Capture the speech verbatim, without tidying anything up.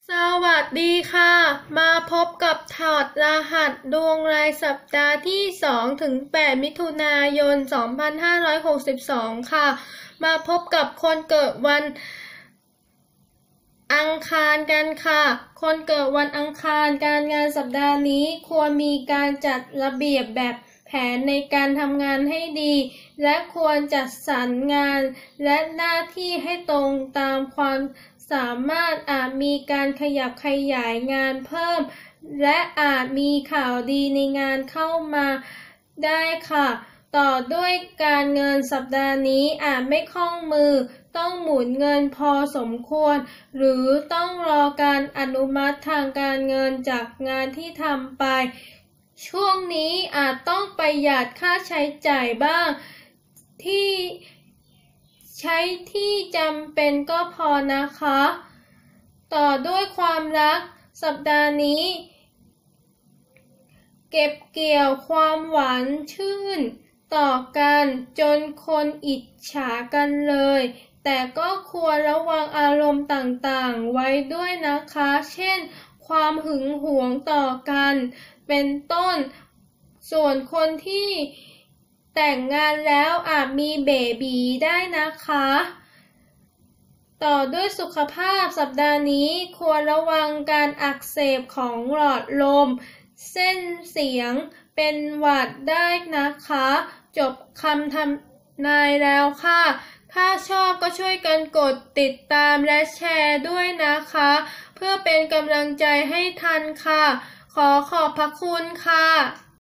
สวัสดีค่ะมาพบกับถอดรหัสดวงรายสัปดาห์ที่สองถึงแปดมิถุนายนสองพันห้าร้อยหกสิบสองค่ะมาพบกับคนเกิดวันอังคารกันค่ะคนเกิดวันอังคารการงานสัปดาห์นี้ควรมีการจัดระเบียบแบบแผนในการทำงานให้ดีและควรจัดสรรงานและหน้าที่ให้ตรงตามความสามารถอาจมีการขยับขยายงานเพิ่มและอาจมีข่าวดีในงานเข้ามาได้ค่ะต่อด้วยการเงินสัปดาห์นี้อาจไม่คล่องมือต้องหมุนเงินพอสมควรหรือต้องรอการอนุมัติทางการเงินจากงานที่ทำไปช่วงนี้อาจต้องประหยัดค่าใช้จ่ายบ้างที่ใช้ที่จำเป็นก็พอนะคะต่อด้วยความรักสัปดาห์นี้เก็บเกี่ยวความหวานชื่นต่อกันจนคนอิจฉากันเลยแต่ก็ควรระวังอารมณ์ต่างๆไว้ด้วยนะคะเช่นความหึงหวงต่อกันเป็นต้นส่วนคนที่แต่งงานแล้วอาจมีเบบีได้นะคะต่อด้วยสุขภาพสัปดาห์นี้ควรระวังการอักเสบของหลอดลมเส้นเสียงเป็นหวัดได้นะคะจบคำทำนายแล้วค่ะถ้าชอบก็ช่วยกันกดติดตามและแชร์ด้วยนะคะเพื่อเป็นกำลังใจให้ทันค่ะขอขอบพระคุณค่ะ